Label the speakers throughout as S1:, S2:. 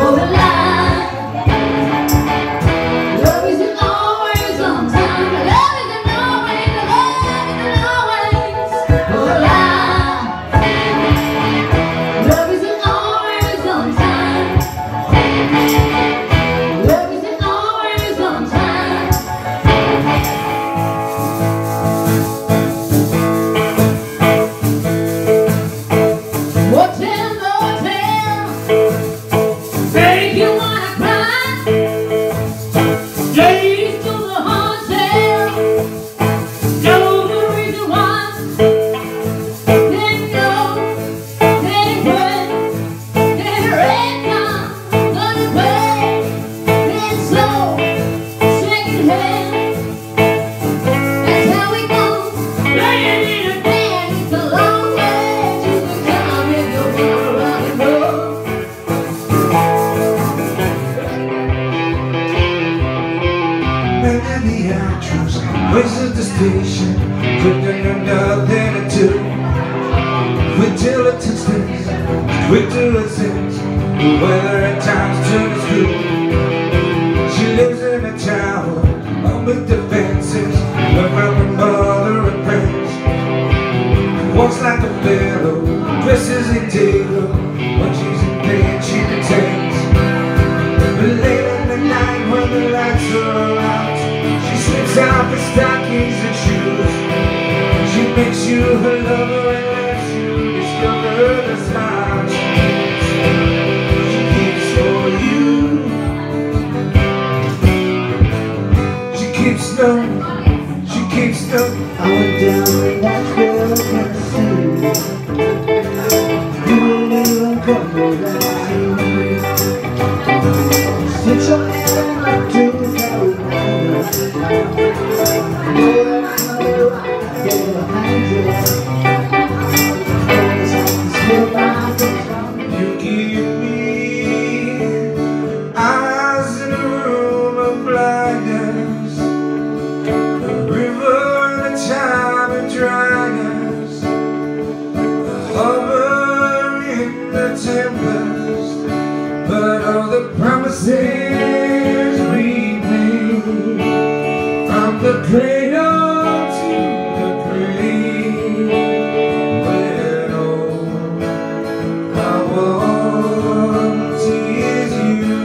S1: Wasted the station, couldn't do nothing to do. Wait till it takes days, wait till it sings. The weather at times turns blue. She lives in a tower, up with the fences, where her mother and friends. Walks like a fellow, dresses in tailor. When she's in pain, she pretends. But late in the night, when the lights are out, she slips out the stockings and shoes. She makes you her lover and lets you discover the smiles she keeps for you. She keeps no, she keeps no.
S2: I went down in Nashville, Tennessee. You will even come around. Sit your hand up to Carolina.
S1: You give me eyes in a room of blindness, a river and a time of dryness, a harbor in the tempest, but all the promises we made from the cradle to the grave, when all I want is you.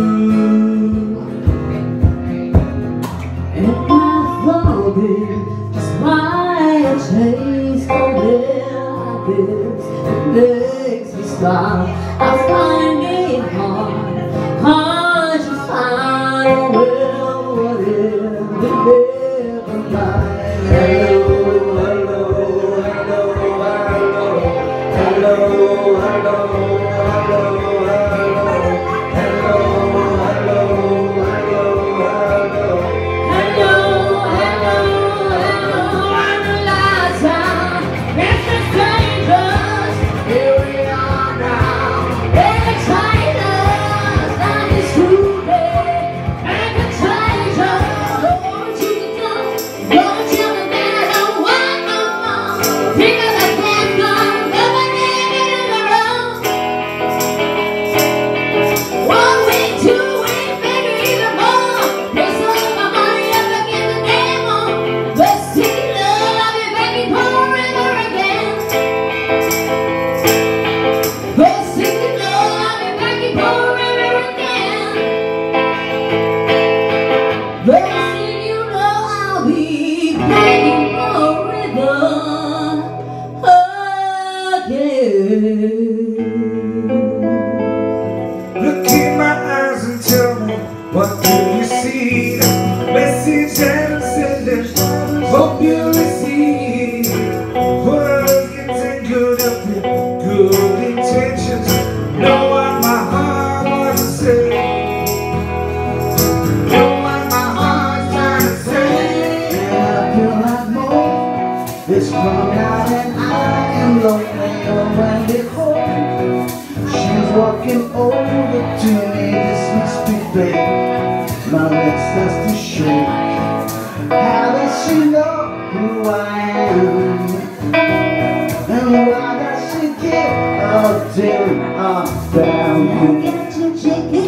S3: And I thought it just might taste of this. It makes me stop. I find it hard to find a will, whatever never mind. Hello, hello, hello, hello, hello, hello, hello,
S1: Look in my eyes and tell me, what do you see? Message and sentence, hope you receive. Words getting good up with good intentions. Know what my heart wants to say. Know what my heart's trying to say.
S2: And I feel like more is strung out and I am lonely when they hold. She's walking over to me, this must be fate. My legs starts to shake. How does she know who I am? And why does she give a till I'm down?
S3: I got to check it.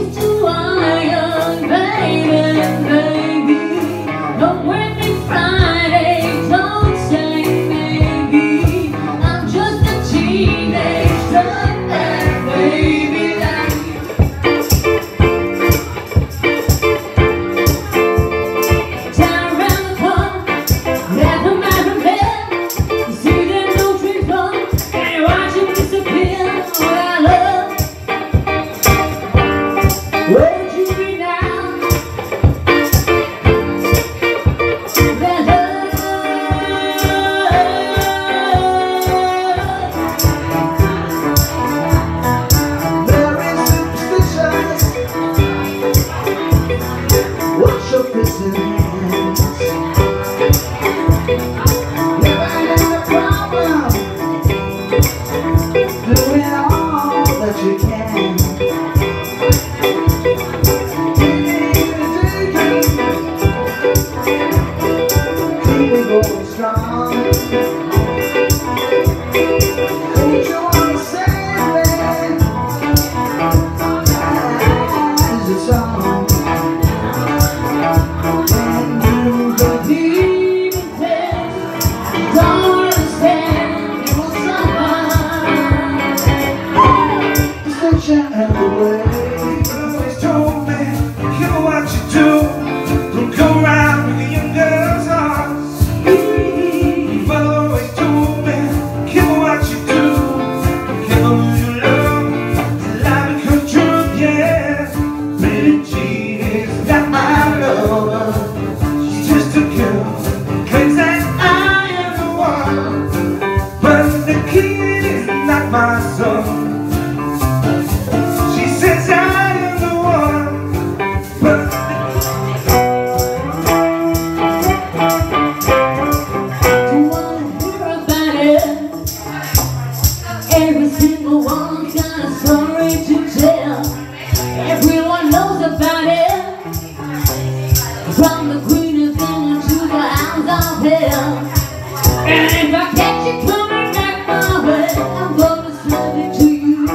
S3: Every single one's got a story to tell. Everyone knows about it. From the Queen of England to the hounds of hell. And if I catch you coming back my way, I'm gonna send it to you.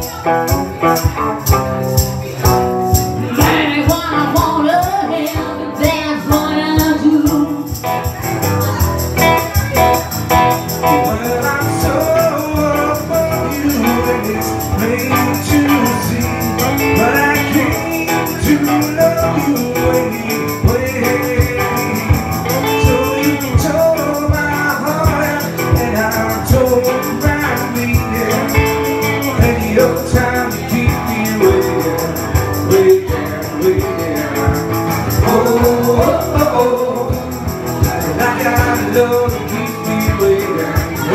S3: That ain't what I wanna hear, but that's what I do.
S1: Well, I'm so made to see, but I came to love you anyway. So you told my heart, and I told my meaning. Plenty of time to keep me waiting, waiting, waiting. Oh, oh, oh, oh. And I got love to keep me waiting. Oh,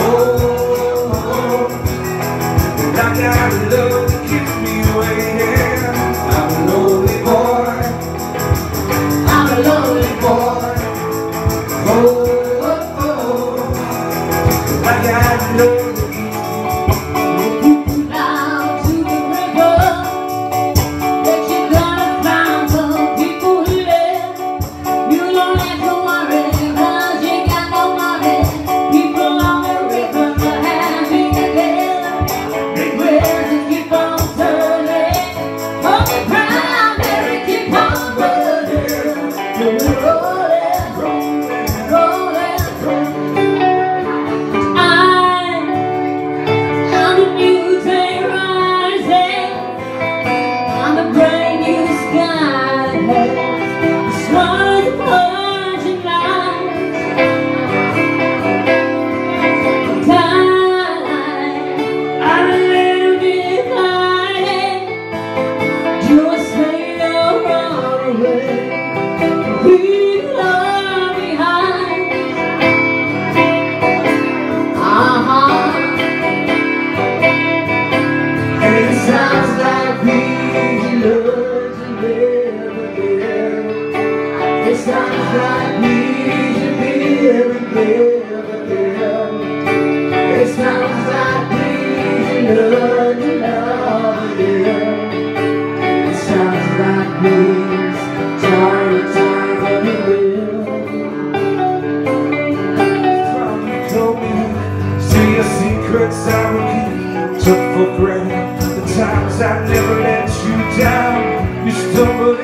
S1: I got love to keep me waiting. I'm a lonely boy. I'm a lonely boy. Oh, oh, oh. I got love to keep me
S3: Down to the river, that you gotta find some people who live. You don't have to worry, 'cause you got no money. People on the river are happy together. Keep on turning, on the primary, keep on running, rolling, rolling, rolling. I'm a new day rising, I'm a brand new sky ahead. The stars are plunging light. I'm you say you're run away, leave love behind.
S2: It sounds like we love to live again. It sounds like we live again. It sounds like we love to love again. Sounds like we's time running will.
S1: from you. Told me, say your secrets I will keep. Took for granted the times I never let you down. You stumbled